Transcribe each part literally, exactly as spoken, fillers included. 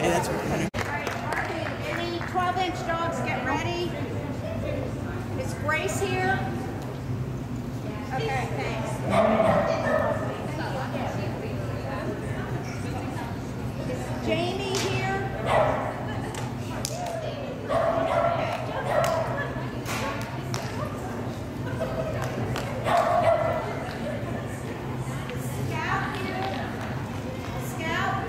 Okay, that's what I'm Any twelve inch dogs get ready? Is Grace here? Okay, thanks. Is Jamie here? Scout here? Scout?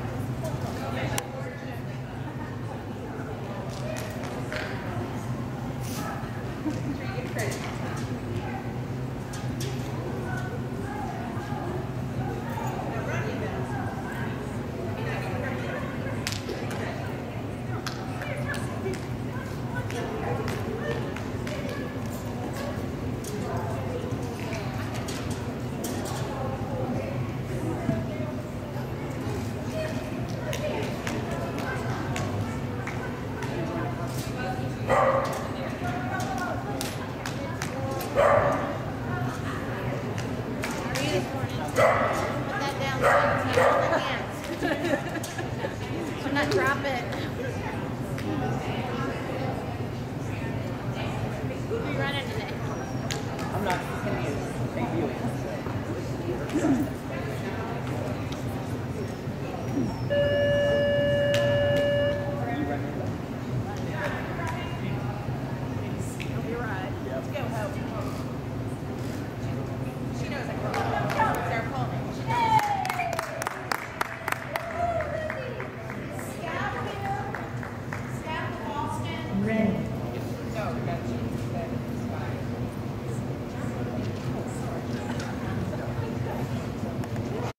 Do not drop it. Who are you running today? I'm not going to debuting.